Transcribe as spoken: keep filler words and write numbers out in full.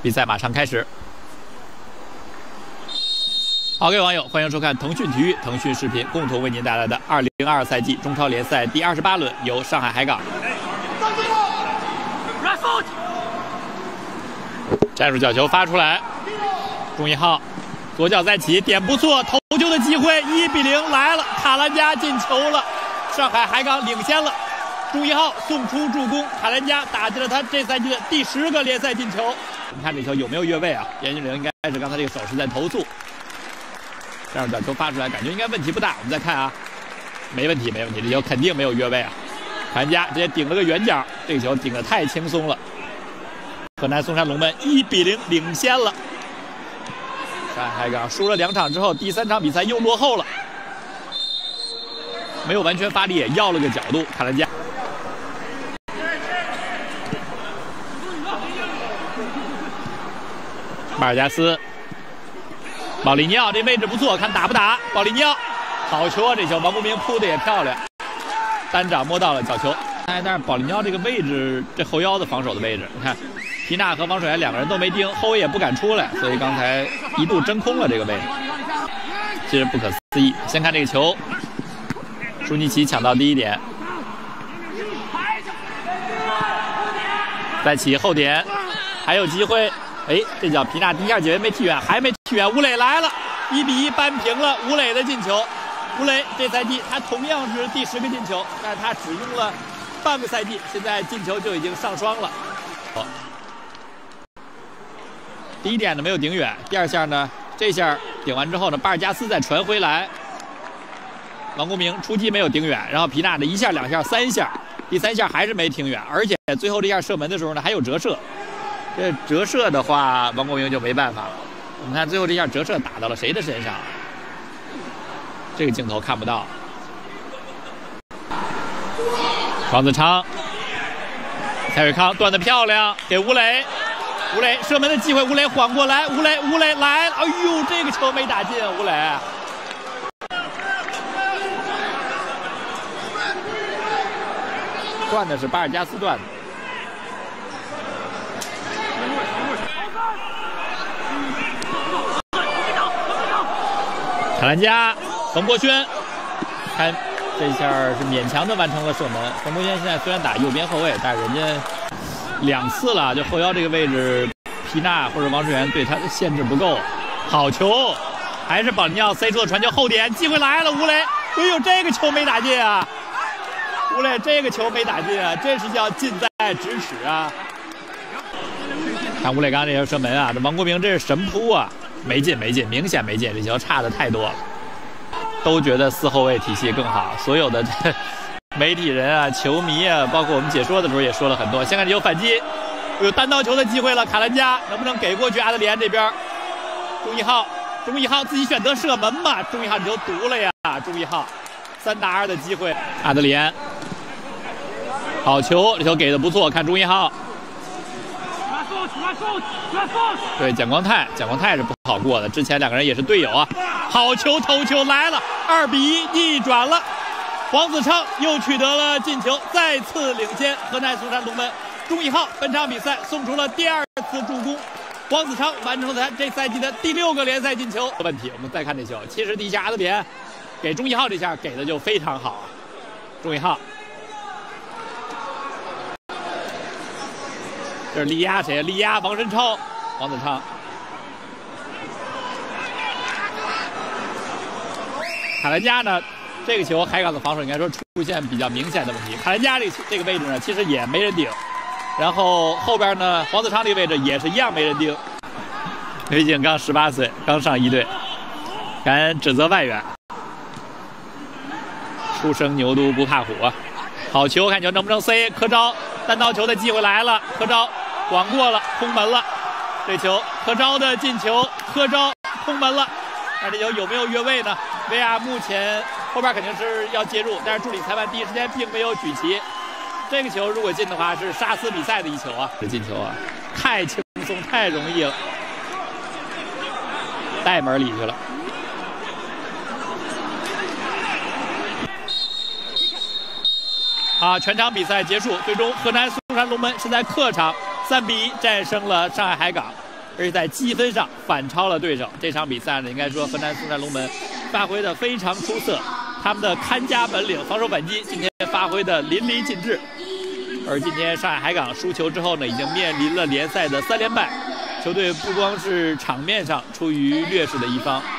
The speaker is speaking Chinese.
比赛马上开始。好，各位网友，欢迎收看腾讯体育、腾讯视频共同为您带来的二零二二赛季中超联赛第二十八轮，由上海海港战术角球发出来，钟一浩左脚再起，点不错，头球的机会，一比零来了，卡兰加进球了，上海海港领先了。钟一浩送出助攻，卡兰加打进了他这赛季的第十个联赛进球。我们看这球有没有越位啊？严俊凌应该是刚才这个手是在投诉。这样角球发出来，感觉应该问题不大。我们再看啊，没问题，没问题，这球肯定没有越位啊。卡兰加直接顶了个远角，这个球顶得太轻松了。河南嵩山龙门一比零领先了。上海海港输了两场之后，第三场比赛又落后了，没有完全发力，也要了个角度。卡兰加。马尔加斯，保利尼奥这位置不错，看打不打？保利尼奥，好球啊！这球王国明扑的也漂亮，单掌摸到了角球。哎，但是保利尼奥这个位置，这后腰的防守的位置，你看，皮纳和王守源两个人都没盯，后卫也不敢出来，所以刚才一度真空了这个位置，其实不可思议。先看这个球，舒尼奇抢到第一点，再起后点，还有机会。哎，这脚皮纳第一下解围没踢远，还没踢远，吴磊来了，一比一扳平了吴磊的进球。吴磊这赛季他同样是第十个进球，但是他只用了半个赛季，现在进球就已经上双了。哦，第一点呢没有顶远，第二下呢，这下顶完之后呢，巴尔加斯再传回来，王国明出击没有顶远，然后皮纳的一下、两下、三下，第三下还是没挺远，而且最后这下射门的时候呢还有折射。这折射的话，王国明就没办法了。我们看最后这下折射打到了谁的身上？这个镜头看不到。黄子昌、蔡伟康断得漂亮，给吴磊，吴磊射门的机会，吴磊缓过来，吴磊，吴磊来了，哎呦，这个球没打进，吴磊。断的是巴尔加斯断的。卡兰加，冯博轩，看这下是勉强的完成了射门。冯博轩现在虽然打右边后卫，但是人家两次了，就后腰这个位置，皮纳或者王守源对他的限制不够。好球，还是保利尼奥塞出的传球后点，机会来了，吴磊，哎呦，这个球没打进啊！吴磊这个球没打进啊，这是叫近在咫尺啊！看吴磊刚这球射门啊，这王国明这是神扑啊！没进，没进，明显没进，这球差的太多了。都觉得四后卫体系更好，所有的这媒体人啊、球迷啊，包括我们解说的时候也说了很多。先看这有反击，有单刀球的机会了，卡兰加能不能给过去？阿德里安这边，钟一浩，钟一浩自己选择射门嘛？钟一浩这球毒了呀！钟一浩三打二的机会，阿德里安，好球，这球给的不错，看钟一浩。对，蒋光太，蒋光太是不好过的，之前两个人也是队友啊。好球，头球来了，二比一逆转了。黄子昌又取得了进球，再次领先河南嵩山龙门。钟一浩本场比赛送出了第二次助攻，黄子昌完成了他这赛季的第六个联赛进球。问题，我们再看这球，其实第一下阿德里安给钟一浩这下给的就非常好啊。钟一浩。这是力压谁？力压王申超、黄子昌。卡兰加呢？这个球海港的防守应该说出现比较明显的问题。卡兰加这这个位置呢，其实也没人顶。然后后边呢，黄子昌这个位置也是一样没人盯。毕竟刚十八岁，刚上一队，敢指责外援。初生牛犊不怕虎啊！好球，看球能不能塞？柯昭单刀球的机会来了，柯昭。广过了，空门了。这球柯昭的进球，柯昭空门了。但这球有没有越位呢 ？V R 目前后边肯定是要介入，但是助理裁判第一时间并没有举旗。这个球如果进的话，是杀死比赛的一球啊！这进球啊，太轻松，太容易了，带门里去了。啊，全场比赛结束，最终河南嵩山龙门是在客场三比一战胜了上海海港。 而且在积分上反超了对手。这场比赛呢，应该说河南嵩山龙门发挥的非常出色，他们的看家本领、防守反击今天发挥的淋漓尽致。而今天上海海港输球之后呢，已经面临了联赛的三连败，球队不光是场面上处于劣势的一方，